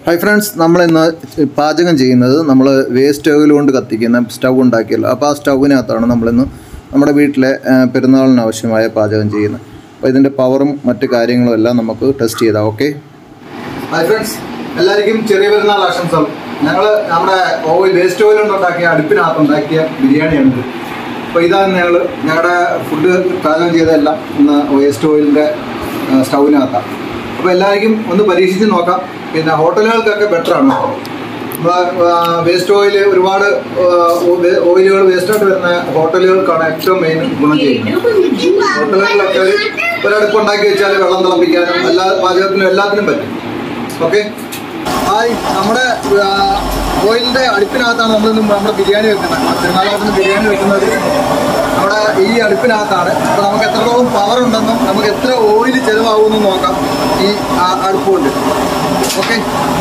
Hi friends, നമ്മളിന്ന് പാചകം ചെയ്യുന്നത് നമ്മൾ വേസ്റ്റ് ഓയിൽ കൊണ്ട് കത്തിക്കുന്ന സ്റ്റൗ ഉണ്ടാക്കിയല്ലോ. അപ്പോൾ ആ സ്റ്റൗവിനകത്താണ് നമ്മളിന്ന് നമ്മുടെ വീട്ടിലെ പെരുന്നാളിന് ആവശ്യമായ പാചകം ചെയ്യുന്നത്. അപ്പോൾ ഇതിൻ്റെ പവറും മറ്റ് കാര്യങ്ങളും എല്ലാം നമുക്ക് ടെസ്റ്റ് ചെയ്താൽ ഓക്കെ. ഹായ് ഫ്രണ്ട്സ്, എല്ലാവർക്കും ചെറിയ പെരുന്നാൾ ആശംസകൾ. ഞങ്ങൾ നമ്മുടെ വേസ്റ്റ് ഓയിൽ കൊണ്ടുണ്ടാക്കിയ അടുപ്പിനകത്തുണ്ടാക്കിയ ബിരിയാണിയാണിത്. അപ്പോൾ ഇതാണ് ഞങ്ങളുടെ ഫുഡ് പാചകം ചെയ്തതെല്ലാം ഇന്ന് വേസ്റ്റ് ഓയിലിൻ്റെ സ്റ്റൗവിനകത്താണ്. അപ്പോൾ എല്ലാവർക്കും ഒന്ന് പരീക്ഷിച്ച് നോക്കാം. പിന്നെ ഹോട്ടലുകൾക്കൊക്കെ ബെറ്ററാണ്. നമ്മൾ വേസ്റ്റ് ഓയിൽ ഒരുപാട് ഓയിലുകൾ വേസ്റ്റായിട്ട് വരുന്ന ഹോട്ടലുകൾക്കാണ് ഏറ്റവും മെയിൻ ഗുണം ചെയ്യുന്നത്. ഹോട്ടലുകളിലൊക്കെ ഒരടുപ്പ് ഉണ്ടാക്കി വെച്ചാൽ വെള്ളം തിളപ്പിക്കാനും എല്ലാ പാചകത്തിനും എല്ലാത്തിനും പറ്റും. ഓക്കെ, നമ്മുടെ ഓയിലിൻ്റെ അടുപ്പിനകത്താണ് നമ്മുടെ ബിരിയാണി വെക്കുന്നത്. പെരുന്നാളിന് ബിരിയാണി വെക്കുന്നത് നമ്മുടെ ഈ അടുപ്പിനകത്താണ്. അപ്പോൾ നമുക്ക് എത്രത്തോളം പവർ ഉണ്ടെന്നും നമുക്ക് എത്ര ഓയിൽ ചിലവാകുമെന്നും നോക്കാം ഈ അടുപ്പ് കൊണ്ട്. ഓക്കെ,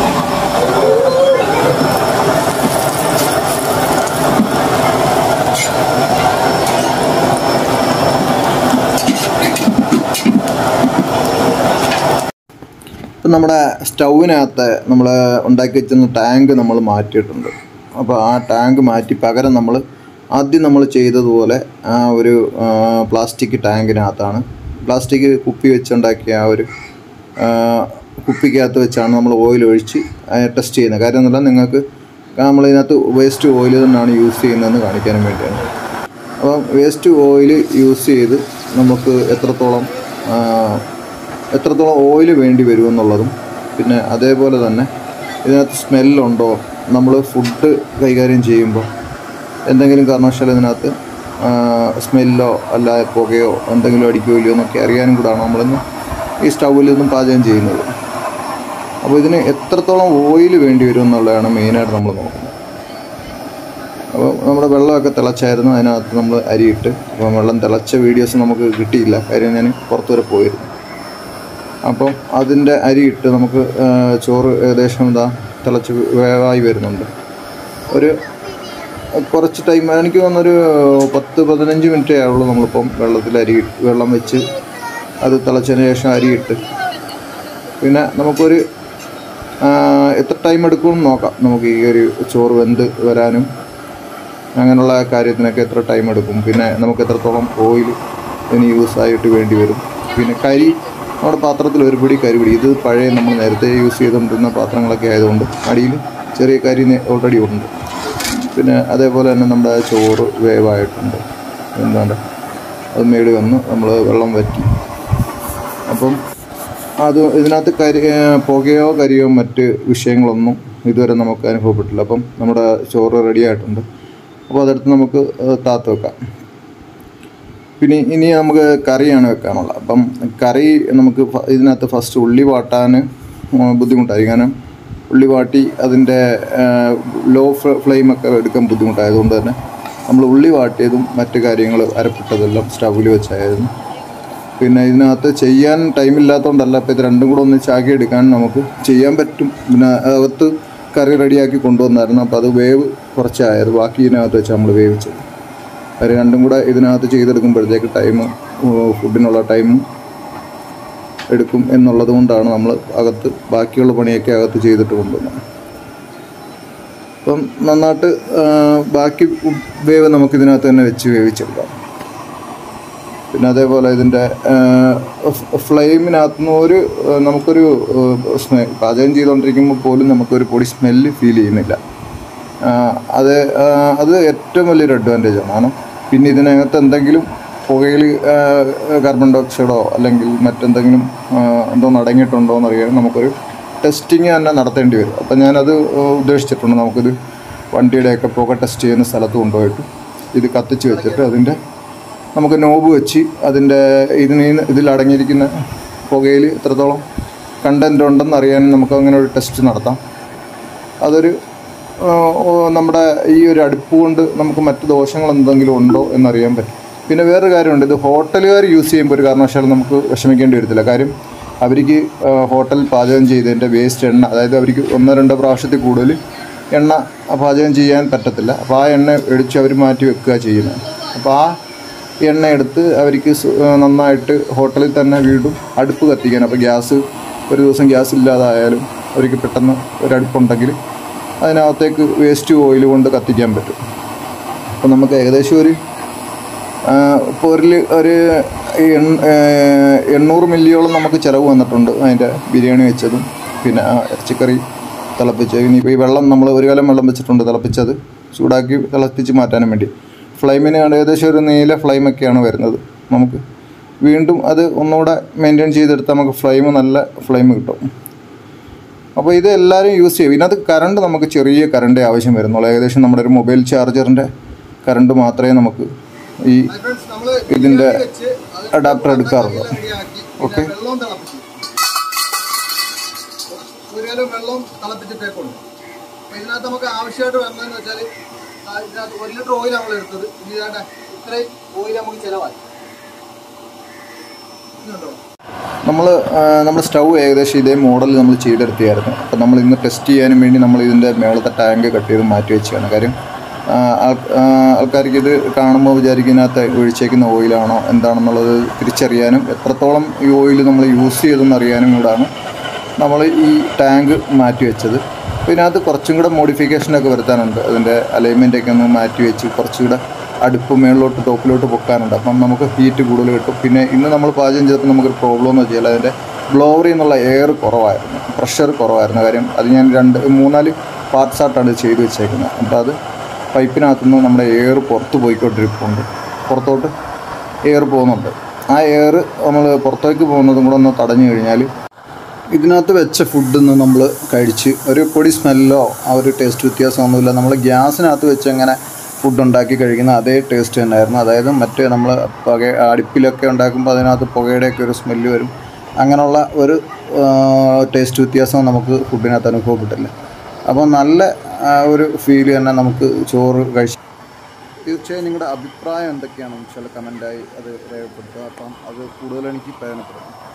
ഇപ്പം നമ്മുടെ സ്റ്റൗവിനകത്ത് നമ്മൾ ഉണ്ടാക്കി വെച്ചിരുന്ന ടാങ്ക് നമ്മൾ മാറ്റിയിട്ടുണ്ട്. അപ്പോൾ ആ ടാങ്ക് മാറ്റി പകരം ആദ്യം നമ്മൾ ചെയ്തതുപോലെ ആ ഒരു പ്ലാസ്റ്റിക് ടാങ്കിനകത്താണ്, പ്ലാസ്റ്റിക് കുപ്പി വെച്ചുണ്ടാക്കിയ ആ ഒരു കുപ്പിക്കകത്ത് വെച്ചാണ് നമ്മൾ ഓയിൽ ഒഴിച്ച് ടെസ്റ്റ് ചെയ്യുന്നത്. കാര്യം എന്നല്ല, നിങ്ങൾക്ക് നമ്മളിതിനകത്ത് വേസ്റ്റ് ഓയിൽ തന്നെയാണ് യൂസ് ചെയ്യുന്നതെന്ന് കാണിക്കാനും വേണ്ടിയാണ്. അപ്പം വേസ്റ്റ് ഓയിൽ യൂസ് ചെയ്ത് നമുക്ക് എത്രത്തോളം ഓയിൽ വേണ്ടി വരുമെന്നുള്ളതും, പിന്നെ അതേപോലെ തന്നെ ഇതിനകത്ത് സ്മെല്ലുണ്ടോ, നമ്മൾ ഫുഡ് കൈകാര്യം ചെയ്യുമ്പോൾ എന്തെങ്കിലും കാരണവശാലും ഇതിനകത്ത് സ്മെല്ലോ അല്ല പുകയോ എന്തെങ്കിലും അടിക്കുകയോ എന്നൊക്കെ അറിയാനും കൂടാണ് നമ്മളിന്ന് ഈ സ്റ്റൗവിൽ നിന്നും പാചകം ചെയ്യുന്നത്. അപ്പോൾ ഇതിന് എത്രത്തോളം ഓയിൽ വേണ്ടി വരും എന്നുള്ളതാണ് മെയിനായിട്ട് നമ്മൾ നോക്കുന്നത്. അപ്പോൾ നമ്മുടെ വെള്ളമൊക്കെ തിളച്ചായിരുന്നു, അതിനകത്ത് നമ്മൾ അരിയിട്ട്. അപ്പോൾ വെള്ളം തിളച്ച വീഡിയോസ് നമുക്ക് കിട്ടിയില്ല, കാര്യം ഞാൻ പുറത്തു വരെ പോയിരുന്നു. അപ്പം അതിൻ്റെ അരിയിട്ട് നമുക്ക് ചോറ് ഏകദേശം തിളച്ച് വേവായി വരുന്നുണ്ട്. ഒരു കുറച്ച് ടൈം, എനിക്ക് തോന്നുന്നൊരു 10-15 മിനിറ്റേ ആവുള്ളൂ. നമ്മളിപ്പം വെള്ളം വെച്ച് അത് തിളച്ചതിന് ശേഷം അരിയിട്ട് പിന്നെ നമുക്കൊരു എത്ര ടൈം എടുക്കുമെന്ന് നോക്കാം. നമുക്ക് ഈ ഒരു ചോറ് വെന്ത് വരാനും അങ്ങനെയുള്ള കാര്യത്തിനൊക്കെ എത്ര ടൈം എടുക്കും, പിന്നെ നമുക്ക് എത്രത്തോളം ഓയിൽ ഇതിന് യൂസായിട്ട് വേണ്ടി വരും. പിന്നെ നമ്മുടെ പാത്രത്തിൽ ഒരു പിടി കരിപിടി, ഇത് പഴയ നമ്മൾ നേരത്തെ യൂസ് ചെയ്തുകൊണ്ടിരുന്ന പാത്രങ്ങളൊക്കെ ആയതുകൊണ്ട് അടിയിൽ ചെറിയ കരി ഓൾറെഡി ഉണ്ട്. പിന്നെ അതേപോലെ തന്നെ നമ്മുടെ ചോറ് വേവായിട്ടുണ്ട്. അത് മേടി വന്ന് നമ്മൾ വെള്ളം വറ്റി. അപ്പം ഇതിനകത്ത് പുകയോ കരിയോ മറ്റ് വിഷയങ്ങളൊന്നും ഇതുവരെ നമുക്ക് അനുഭവപ്പെട്ടില്ല. അപ്പം നമ്മുടെ ചോറ് റെഡി ആയിട്ടുണ്ട്. അപ്പോൾ അതെടുത്ത് നമുക്ക് താത്ത് വെക്കാം. പിന്നെ ഇനി നമുക്ക് കറിയാണ് വെക്കാനുള്ളത്. അപ്പം കറി നമുക്ക് ഇതിനകത്ത് ഫസ്റ്റ് ഉള്ളി വാട്ടാൻ ബുദ്ധിമുട്ടായിരിക്കും. കാരണം ഉള്ളി വാട്ടി അതിൻ്റെ ലോ ഫ്ലെയിമൊക്കെ എടുക്കാൻ ബുദ്ധിമുട്ടായതുകൊണ്ട് തന്നെ നമ്മൾ ഉള്ളി വാട്ടിയതും മറ്റ് കാര്യങ്ങൾ അരപ്പിട്ടതെല്ലാം സ്റ്റൗവിൽ വെച്ചായിരുന്നു. പിന്നെ ഇതിനകത്ത് ചെയ്യാൻ ടൈമില്ലാത്തതുകൊണ്ടല്ല, അപ്പോൾ ഇത് രണ്ടും കൂടെ ഒന്നിച്ചാക്കി എടുക്കാൻ നമുക്ക് ചെയ്യാൻ പറ്റും. പിന്നെ അകത്ത് കറി റെഡിയാക്കി കൊണ്ടുവന്നായിരുന്നു. അപ്പോൾ അത് വേവ് കുറച്ചായത്, ബാക്കി ഇതിനകത്ത് വെച്ച് നമ്മൾ വേവിച്ചത്. അത് രണ്ടും കൂടെ ഇതിനകത്ത് ചെയ്തെടുക്കുമ്പോഴത്തേക്ക് ഫുഡിനുള്ള ടൈമും എടുക്കും എന്നുള്ളത് കൊണ്ടാണ് നമ്മൾ ബാക്കിയുള്ള പണിയൊക്കെ അകത്ത് ചെയ്തിട്ട് കൊണ്ടുവന്നത്. അപ്പം നന്നായിട്ട് ബാക്കി വേവ് നമുക്കിതിനകത്ത് തന്നെ വെച്ച് വേവിച്ചെടുക്കാം. പിന്നെ അതേപോലെ ഇതിൻ്റെ ഫ്ലെയിമിനകത്തുനിന്ന് നമുക്കൊരു പാചകം ചെയ്തുകൊണ്ടിരിക്കുമ്പോൾ പോലും നമുക്കൊരു പൊടി സ്മെല്ല് ഫീൽ ചെയ്യുന്നില്ല. അത് ഏറ്റവും വലിയൊരു അഡ്വാൻറ്റേജാണ്. കാരണം പിന്നെ ഇതിനകത്ത് എന്തെങ്കിലും പുകയിൽ കാർബൺ ഡയോക്സൈഡോ അല്ലെങ്കിൽ മറ്റെന്തെങ്കിലും അടങ്ങിയിട്ടുണ്ടോ എന്നറിയാൻ നമുക്കൊരു ടെസ്റ്റിങ് തന്നെ നടത്തേണ്ടി വരും. അപ്പം ഞാനത് ഉദ്ദേശിച്ചിട്ടുണ്ട്. നമുക്കിത് വണ്ടിയുടെയൊക്കെ പുക ടെസ്റ്റ് ചെയ്യുന്ന സ്ഥലത്ത് കൊണ്ടുപോയിട്ട് ഇത് കത്തിച്ച് വെച്ചിട്ട് നമുക്ക് നോബ് വെച്ച് ഇതിലടങ്ങിയിരിക്കുന്ന പുകയിൽ എത്രത്തോളം കണ്ടൻറ്റ് ഉണ്ടെന്ന് അറിയാൻ നമുക്ക് അങ്ങനെ ഒരു ടെസ്റ്റ് നടത്താം. നമ്മുടെ ഈ ഒരു അടുപ്പ് കൊണ്ട് നമുക്ക് മറ്റ് ദോഷങ്ങൾ എന്തെങ്കിലും ഉണ്ടോ എന്നറിയാൻ പറ്റും. പിന്നെ വേറൊരു കാര്യമുണ്ട്, ഇത് ഹോട്ടലുകാർ യൂസ് ചെയ്യുമ്പോൾ ഒരു കാരണവശാലും നമുക്ക് വിഷമിക്കേണ്ടി വരത്തില്ല. കാര്യം അവർക്ക് ഹോട്ടൽ പാചകം ചെയ്തതിൻ്റെ വേസ്റ്റ് എണ്ണ, അതായത് അവർക്ക് 1-2 പ്രാവശ്യത്തിൽ കൂടുതൽ എണ്ണ പാചകം ചെയ്യാൻ പറ്റത്തില്ല. അപ്പോൾ ആ എണ്ണ എടുത്ത് അവർ മാറ്റി വെക്കുക ചെയ്യുന്നത്. അപ്പോൾ ആ എണ്ണ എടുത്ത് അവർക്ക് നന്നായിട്ട് ഹോട്ടലിൽ തന്നെ വീണ്ടും അടുപ്പ് കത്തിക്കാൻ, അപ്പോൾ ഒരു ദിവസം ഗ്യാസ് ഇല്ലാതായാലും അവർക്ക് പെട്ടെന്ന് ഒരടുപ്പുണ്ടെങ്കിൽ അതിനകത്തേക്ക് വേസ്റ്റ് ഓയിൽ കൊണ്ട് കത്തിക്കാൻ പറ്റും. അപ്പോൾ നമുക്ക് ഏകദേശം ഇപ്പോൾ ഒരു 800 മില്ലിയോളം നമുക്ക് ചിലവ് വന്നിട്ടുണ്ട് അതിൻ്റെ ബിരിയാണി വെച്ചതും പിന്നെ ഇറച്ചിക്കറി തിളപ്പിച്ച്. ഇനിയിപ്പോൾ ഈ വെള്ളം നമ്മൾ ഒരു കാലം വെള്ളം വെച്ചിട്ടുണ്ട്, തിളപ്പിച്ചത് ചൂടാക്കി തിളപ്പിച്ച് മാറ്റാനും വേണ്ടി. ഫ്ലെയിമിന് ഏകദേശം ഒരു നീല ഫ്ലെയിമൊക്കെയാണ് വരുന്നത്. നമുക്ക് വീണ്ടും അത് ഒന്നുകൂടെ മെയിൻറ്റെയിൻ ചെയ്തെടുത്താൽ നമുക്ക് നല്ല ഫ്ലെയിം കിട്ടും. അപ്പോൾ ഇത് എല്ലാവരും യൂസ് ചെയ്യും. ഇതിനകത്ത് കറണ്ട് നമുക്ക് ചെറിയ കറണ്ടേ ആവശ്യം വരുന്നുള്ളൂ. ഏകദേശം നമ്മുടെ ഒരു മൊബൈൽ ചാർജറിൻ്റെ കറണ്ട് മാത്രമേ നമുക്ക് ഈ ഇതിൻ്റെ അഡാപ്റ്റർ എടുക്കാറുള്ളൂ. ഓക്കെ, വെള്ളം തിളപ്പിച്ചിട്ടേക്കുണ്ട്. അപ്പോൾ ഇതിനകത്ത് നമുക്ക് ആവശ്യമായിട്ട് വരുന്നതെന്ന് വെച്ചാൽ ഇതിനകത്ത് 1 ലിറ്റർ ഓയിൽ നമ്മൾ എടുത്തത്. ഇത്രയും ഓയിൽ നമുക്ക് ചിലവായി. നമ്മൾ സ്റ്റൗ ഏകദേശം ഇതേ മോഡൽ നമ്മൾ ചെയ്തെടുത്തിയായിരുന്നു. അപ്പോൾ നമ്മൾ ഇന്ന് ടെസ്റ്റ് ചെയ്യാനും വേണ്ടി നമ്മൾ ഇതിൻ്റെ മേളത്തെ ടാങ്ക് കട്ട് ചെയ്ത് മാറ്റി വെച്ചാണ്. കാര്യം ആൾക്കാർക്ക് ഇത് കാണുമ്പോൾ വിചാരിക്കുന്നതിനകത്ത് ഒഴിച്ചേക്കുന്ന ഓയിലാണോ എന്താണെന്നുള്ളത് തിരിച്ചറിയാനും എത്രത്തോളം ഈ ഓയിൽ നമ്മൾ യൂസ് ചെയ്തെന്ന് അറിയാനും കൂടാണ് നമ്മൾ ഈ ടാങ്ക് മാറ്റി വെച്ചത്. അപ്പോൾ ഇതിനകത്ത് കുറച്ചും കൂടെ മോഡിഫിക്കേഷനൊക്കെ വരുത്താനുണ്ട്. അതിൻ്റെ അലൈൻമെൻറ്റൊക്കെ ഒന്ന് മാറ്റി വെച്ച് കുറച്ചുകൂടെ അടുപ്പ് മേളിലോട്ട് ടോപ്പിലോട്ട് പൊക്കാനുണ്ട്. അപ്പം നമുക്ക് ഹീറ്റ് കൂടുതൽ കിട്ടും. പിന്നെ ഇന്ന് നമ്മൾ പാചകം ചെയ്തപ്പോൾ നമുക്കൊരു പ്രോബ്ലം എന്ന് വെച്ചാൽ അതിൻ്റെ ബ്ലോവറിൽ നിന്നുള്ള എയർ കുറവായിരുന്നു, പ്രഷർ കുറവായിരുന്നു. കാര്യം അത് ഞാൻ 3-4 പാർട്സായിട്ടാണ് ചെയ്ത് വെച്ചേക്കുന്നത്. അപ്പോൾ അത് പൈപ്പിനകത്തുനിന്ന് നമ്മുടെ എയർ പുറത്ത് പോയിക്കൊണ്ടിരിപ്പുണ്ട്, പുറത്തോട്ട് എയർ പോകുന്നുണ്ട്. ആ എയർ നമ്മൾ പുറത്തേക്ക് പോകുന്നതും കൂടെ ഒന്ന് തടഞ്ഞു കഴിഞ്ഞാൽ ഇതിനകത്ത് വെച്ച ഫുഡൊന്നും നമ്മൾ കഴിച്ച് ഒരു പൊടി സ്മെല്ലോ ആ ഒരു ടേസ്റ്റ് വ്യത്യാസമൊന്നുമില്ല. നമ്മൾ ഗ്യാസിനകത്ത് വെച്ച് എങ്ങനെ ഫുഡ് ഉണ്ടാക്കി കഴിക്കുന്ന അതേ ടേസ്റ്റ് തന്നെയായിരുന്നു. അതായത് മറ്റേ നമ്മൾ അടുപ്പിലൊക്കെ ഉണ്ടാക്കുമ്പോൾ അതിനകത്ത് പുകയുടെയൊക്കെ ഒരു സ്മെല്ല് വരും. അങ്ങനെയുള്ള ഒരു ടേസ്റ്റ് വ്യത്യാസം നമുക്ക് ഫുഡിനകത്ത് അനുഭവപ്പെട്ടില്ല. അപ്പോൾ നല്ല ഒരു ഫീൽ തന്നെ നമുക്ക് ചോറ് കഴിച്ച്. തീർച്ചയായും നിങ്ങളുടെ അഭിപ്രായം എന്തൊക്കെയാണെന്ന് വെച്ചാൽ കമൻറ്റായി അത് രേഖപ്പെടുത്തുക. അപ്പം അത് കൂടുതൽ എനിക്ക് പ്രയോജനപ്പെടും.